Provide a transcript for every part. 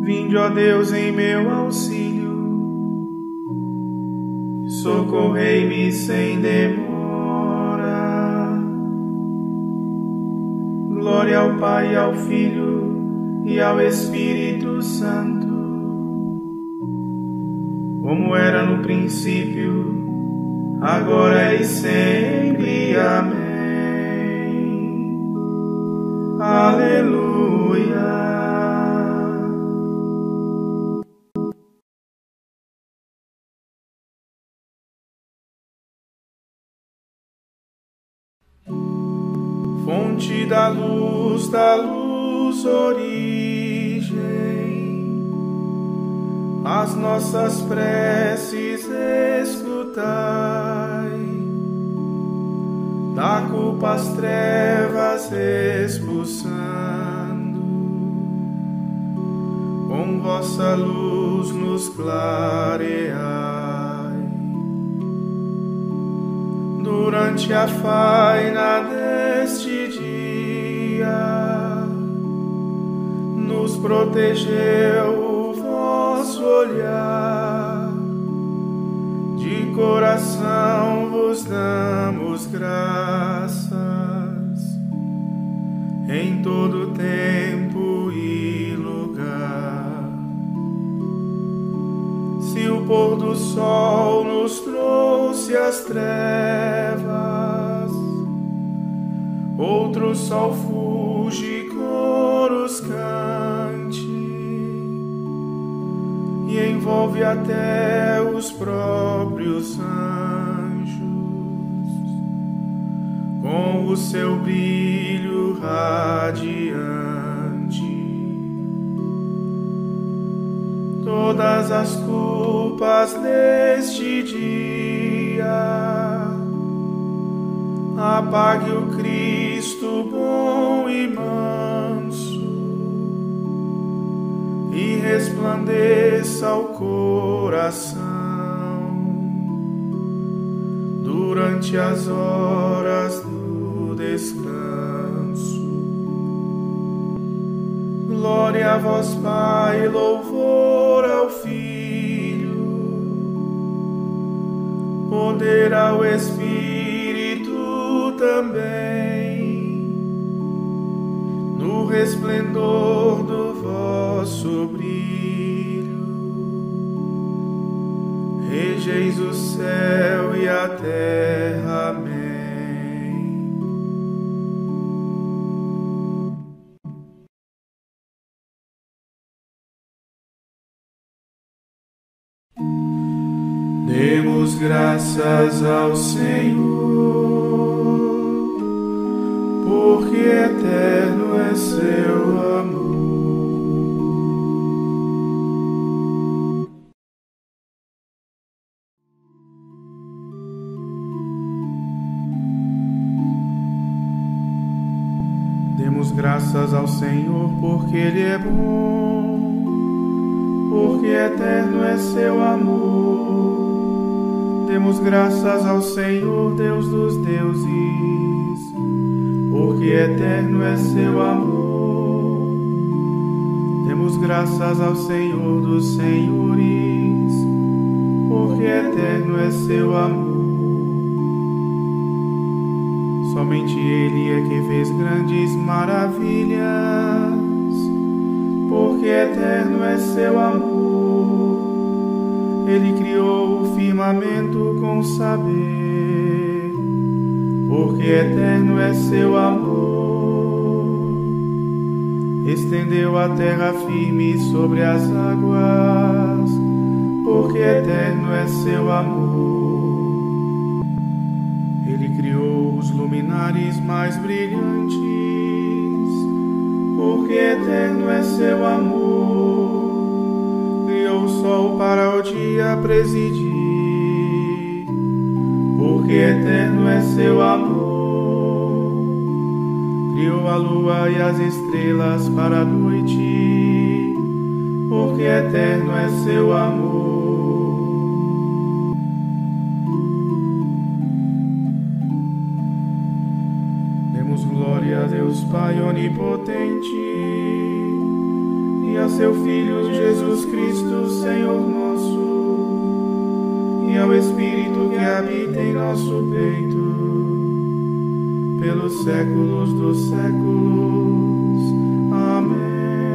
Vinde, ó Deus, em meu auxílio, socorrei-me sem demora. Glória ao Pai, ao Filho e ao Espírito Santo, como era no princípio, agora e sempre. Amém. Aleluia. Fonte da luz origem, as nossas preces escutai, da culpa as trevas expulsando, com vossa luz nos clareai. Durante a faina deste dia, nos protegeu o vosso olhar. De coração vos damos graças, em todo tempo e lugar. Se o pôr do sol nos trouxe as trevas, outro sol fuge, coros cante, e envolve até os próprios anjos com o seu brilho radiante. Todas as culpas deste dia apague o Cristo bom e manso, e resplandeça o coração durante as horas do descanso. Glória a vós, Pai, louvor ao Filho, poder ao Espírito também, no resplendor do vosso brilho, regeis o céu e a terra. Amém. Demos graças ao Senhor, porque eterno é seu amor. Demos graças ao Senhor, porque Ele é bom, porque eterno é seu amor. Demos graças ao Senhor, Deus dos deuses, porque eterno é seu amor. Demos graças ao Senhor dos senhores, porque eterno é seu amor. Somente Ele é que fez grandes maravilhas, porque eterno é seu amor. Ele criou o firmamento com saber, porque eterno é seu amor. Estendeu a terra firme sobre as águas, porque eterno é seu amor. Ele criou os luminares mais brilhantes, porque eterno é seu amor. Criou o sol para o dia presidir, porque eterno é seu amor. Criou a lua e as estrelas para a noite, porque eterno é seu amor. Demos glória a Deus Pai onipotente, e e a seu Filho Jesus Cristo, Senhor nosso, e ao Espírito que habita em nosso peito, pelos séculos dos séculos. Amém.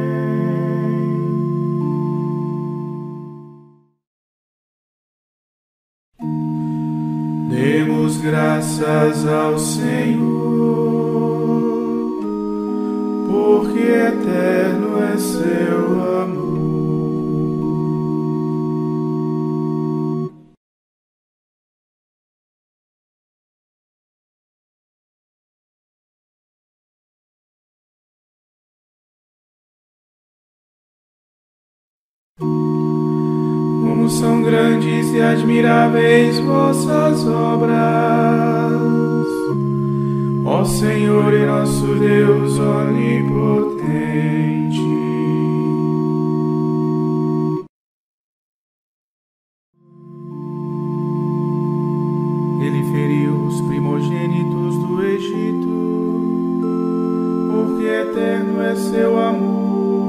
Demos graças ao Senhor, porque eterno é seu amor. Como são grandes e admiráveis vossas obras, ó Senhor e nosso Deus onipotente. Ele feriu os primogênitos do Egito, porque eterno é seu amor,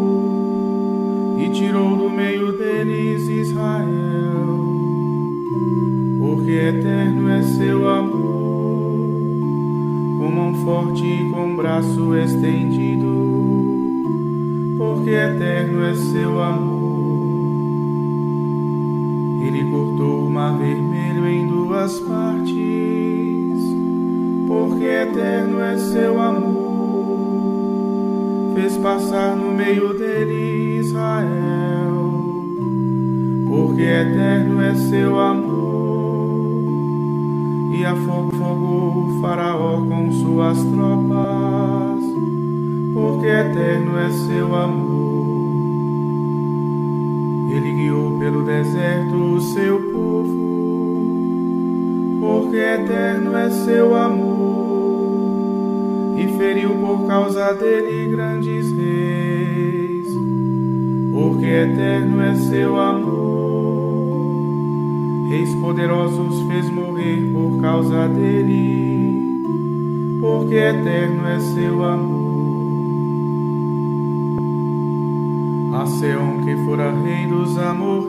e tirou do meio deles Israel, porque eterno é seu amor, com mão forte e com braço estendido, porque eterno é seu amor. Ele cortou o mar vermelho em duas partes, porque eterno é seu amor. Fez passar no meio dele Israel, porque eterno é seu amor. E afogou o Faraó com suas tropas, porque eterno é seu amor. Ele guiou pelo deserto o seu povo, porque eterno é seu amor. E feriu por causa dele grandes reis, porque eterno é seu amor. Reis poderosos fez morrer por causa dele, porque eterno é seu amor. A Seom, que fora rei dos amorreus,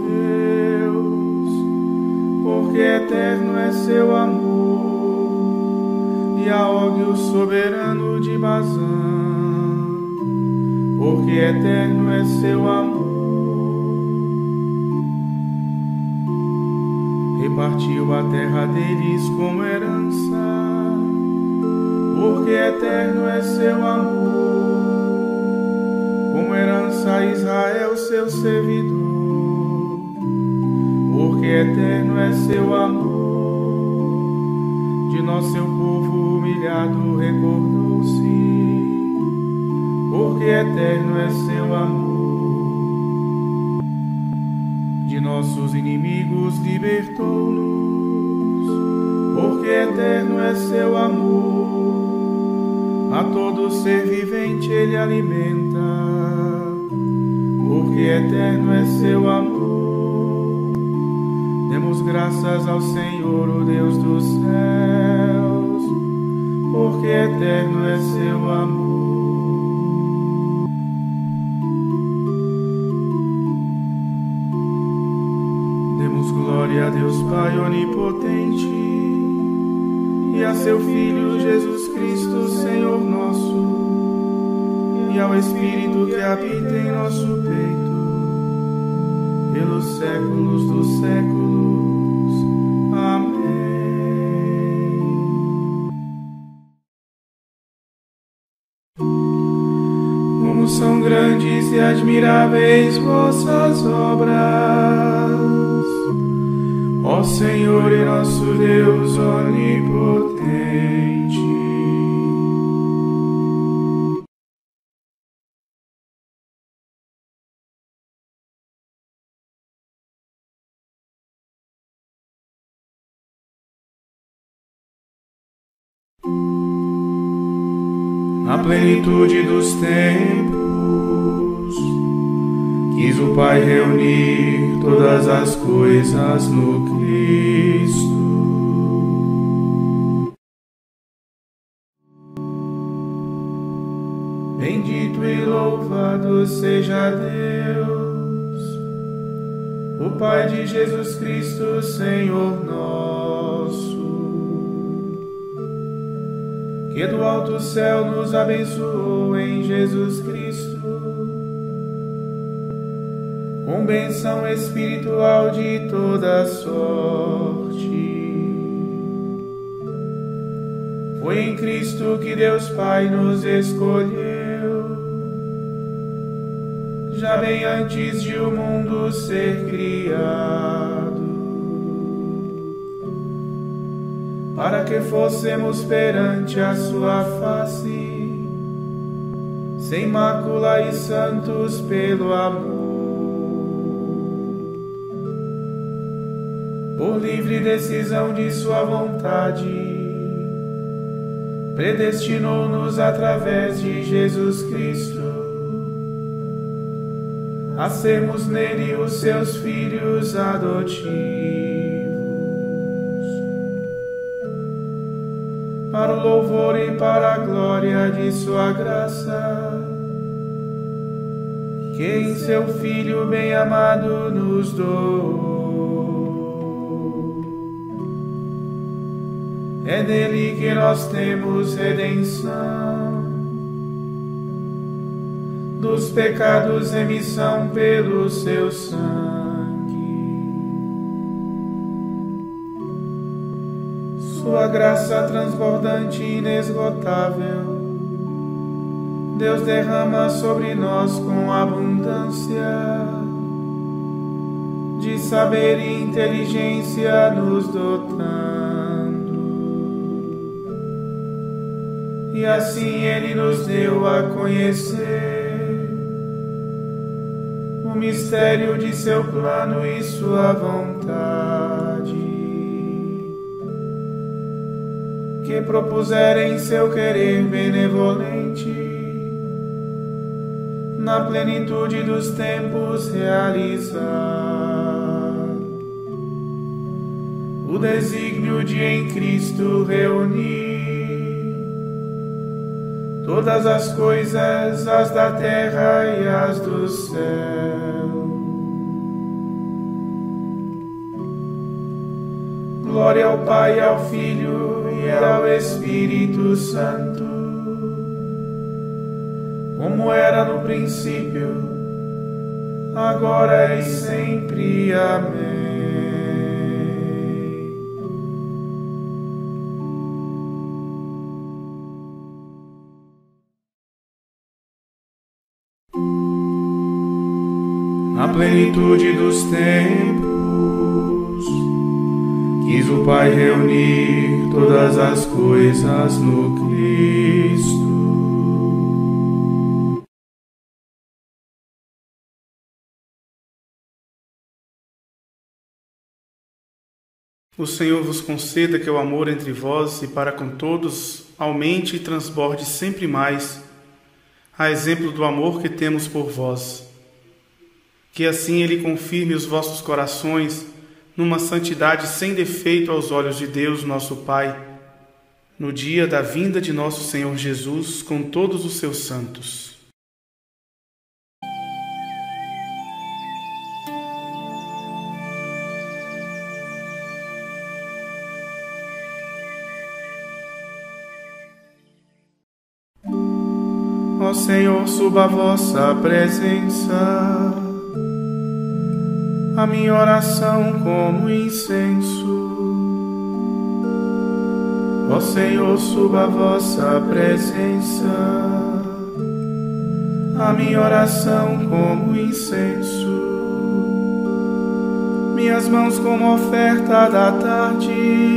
porque eterno é seu amor. E a Og, o soberano de Bazã, porque eterno é seu amor. Repartiu a terra deles como herança, porque eterno é seu amor. Como herança a Israel, seu servidor, porque eterno é seu amor. De nós seu povo humilhado recordou-se, porque eterno é seu amor. De nossos inimigos libertou-nos, porque eterno é seu amor. A todo ser vivente ele alimenta, porque eterno é seu amor. Demos graças ao Senhor, o Deus dos céus, porque eterno é seu amor. Demos glória a Deus Pai onipotente e a seu Filho Jesus Cristo, Senhor nosso, e ao Espírito que habita em nosso peito, pelos séculos dos séculos. Amém. Como são grandes e admiráveis vossas obras, ó Senhor e nosso Deus onipotente. Na plenitude dos tempos, quis o Pai reunir todas as coisas no Cristo. Bendito e louvado seja Deus, o Pai de Jesus Cristo, Senhor nosso, que do alto céu nos abençoou em Jesus Cristo, com bênção espiritual de toda sorte. Foi em Cristo que Deus Pai nos escolheu, já bem antes de o mundo ser criado, para que fossemos perante a sua face, sem mácula e santos pelo amor. Por livre decisão de sua vontade, predestinou-nos através de Jesus Cristo a sermos nele os seus filhos adotivos, para o louvor e para a glória de sua graça, que em seu Filho bem-amado nos doou. É nele que nós temos redenção dos pecados, remissão pelo seu sangue. Sua graça transbordante e inesgotável, Deus derrama sobre nós com abundância de saber e inteligência, nos dotando. E assim Ele nos deu a conhecer o mistério de seu plano e sua vontade, que propuser em seu querer benevolente, na plenitude dos tempos realizar o desígnio de em Cristo reunir todas as coisas, as da terra e as do céu. Glória ao Pai, ao Filho e ao Espírito Santo, como era no princípio, agora e sempre. Amém. Na plenitude dos tempos, quis o Pai reunir todas as coisas no Cristo. O Senhor vos conceda que o amor entre vós e para com todos aumente e transborde sempre mais, a exemplo do amor que temos por vós. Que assim Ele confirme os vossos corações numa santidade sem defeito aos olhos de Deus, nosso Pai, no dia da vinda de nosso Senhor Jesus com todos os seus santos. Ó Senhor, suba a vossa presença, a minha oração como incenso. Ó Senhor, suba a vossa presença, a minha oração como incenso. Minhas mãos como oferta da tarde,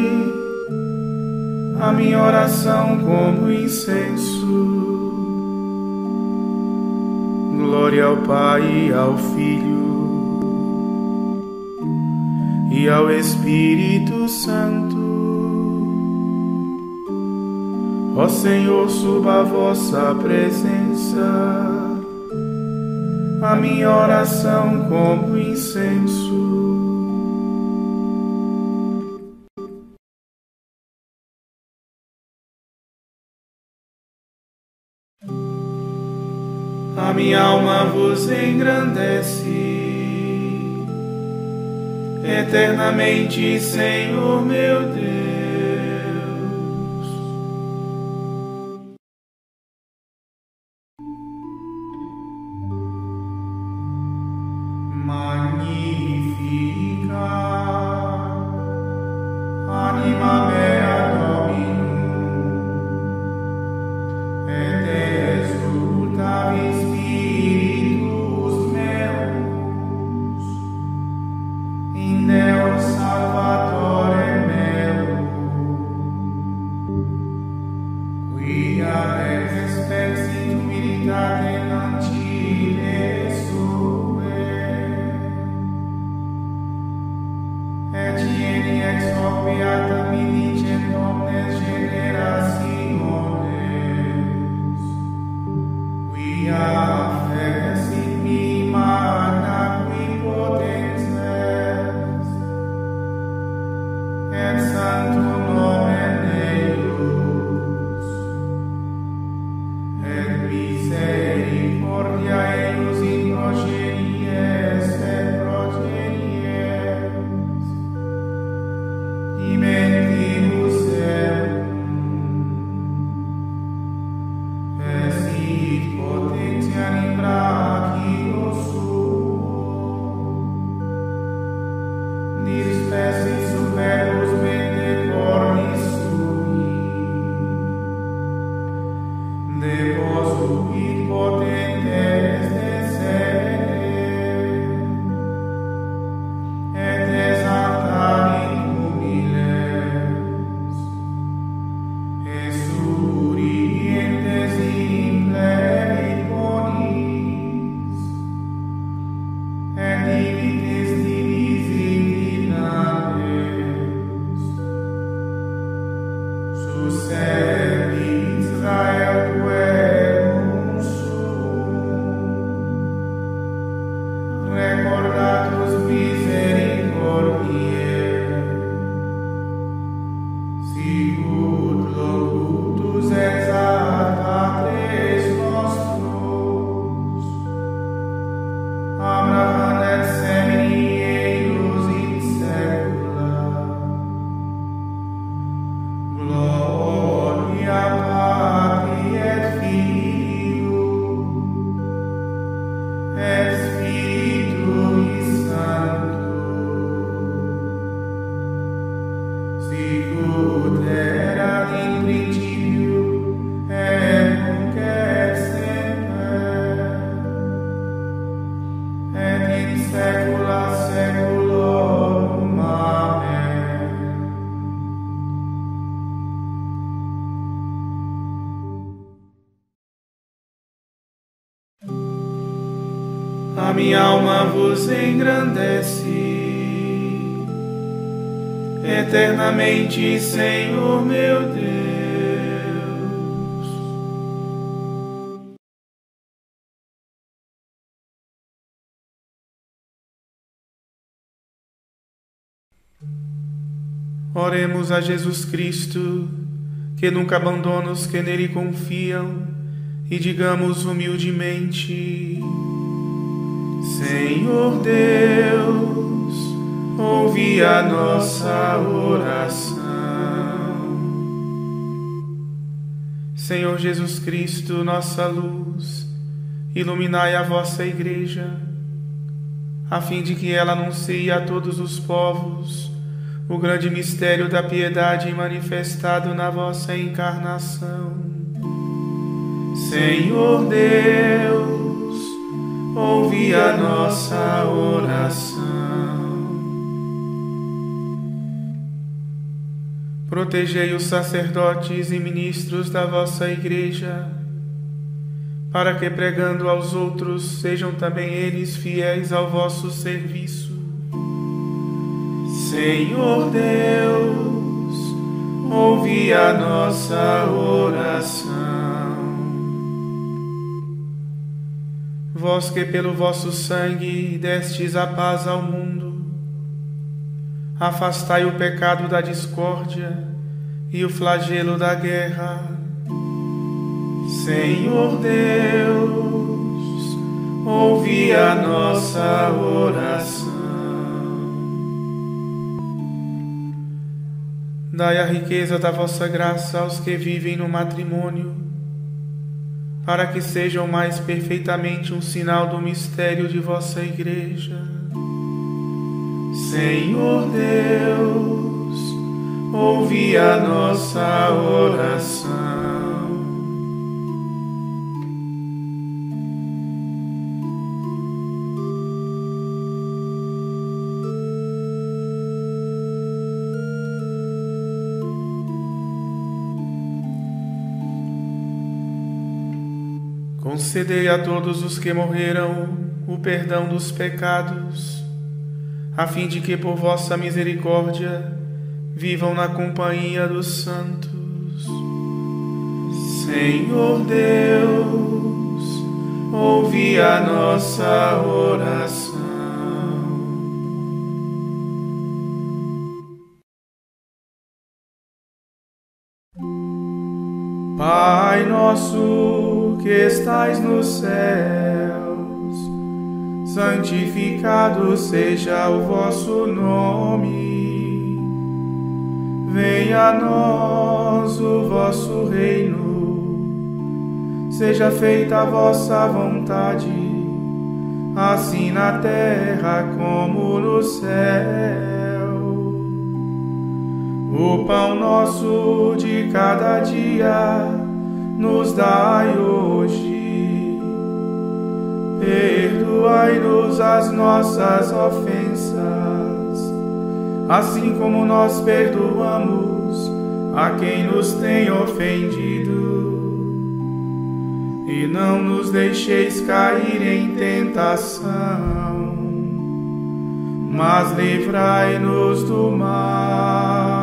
a minha oração como incenso. Glória ao Pai e ao Filho e ao Espírito Santo. Ó Senhor, suba a vossa presença, a minha oração como incenso. A minha alma vos engrandece eternamente, Senhor meu Deus. Magnifica, anima mea Dominum, et exultavi spiritus meus, in Deo Salvatore meum, quia ex spexit humilitate nantile sube, et ieni ex hoc beata minicent omnes generationes, quia fecit mi magna qui potens est, et sanctum nomen eius, et misericordia eius in progenies et progenies, imentibus esit potentia in brachio suo, dispersit superbus mente cornis sui, deposuit potentes descendere, et exaltavit humiles, exurientes implevit bonis, et divitis divisit dignades, suscepit Israel tuum suum, recordatus misericordiae, sicut locutus exaltatres nostros, Abraham et semini eius in saecula. Gloria Patri et Filii et Spiritui Sancto, sicut erat in principio et nunc et semper, et in saecula saeculorum. Amen. A minha alma vos engrandece eternamente, Senhor meu Deus. Oremos a Jesus Cristo, que nunca abandona os que nele confiam, e digamos humildemente: Senhor Deus, ouvi a nossa oração. Senhor Jesus Cristo, nossa luz, iluminai a vossa Igreja, a fim de que ela anuncie a todos os povos o grande mistério da piedade manifestado na vossa encarnação. Senhor Deus, ouvi a nossa oração. Protegei os sacerdotes e ministros da vossa Igreja, para que, pregando aos outros, sejam também eles fiéis ao vosso serviço. Senhor Deus, ouvi a nossa oração. Vós que pelo vosso sangue destes a paz ao mundo, afastai o pecado da discórdia e o flagelo da guerra. Senhor Deus, ouvi a nossa oração. Dai a riqueza da vossa graça aos que vivem no matrimônio, para que sejam mais perfeitamente um sinal do mistério de vossa Igreja. Senhor Deus, ouvi a nossa oração. Concedei a todos os que morreram o perdão dos pecados, a fim de que por vossa misericórdia vivam na companhia dos santos. Senhor Deus, ouvi a nossa oração. Pai nosso que estais nos céus, santificado seja o vosso nome. Venha a nós o vosso reino, seja feita a vossa vontade, assim na terra como no céu. O pão nosso de cada dia nos dai hoje. Perdoai-nos as nossas ofensas, assim como nós perdoamos a quem nos tem ofendido. E não nos deixeis cair em tentação, mas livrai-nos do mal.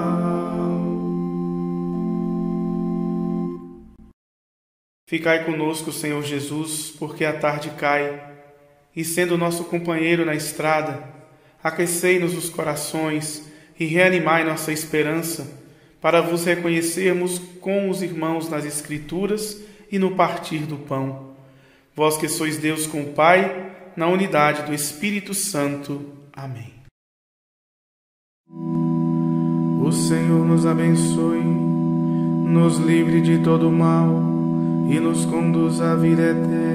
Ficai conosco, Senhor Jesus, porque a tarde cai, e sendo nosso companheiro na estrada, aquecei-nos os corações e reanimai nossa esperança, para vos reconhecermos com os irmãos nas Escrituras e no partir do pão. Vós que sois Deus com o Pai, na unidade do Espírito Santo. Amém. O Senhor nos abençoe, nos livre de todo mal e nos conduz à vida eterna.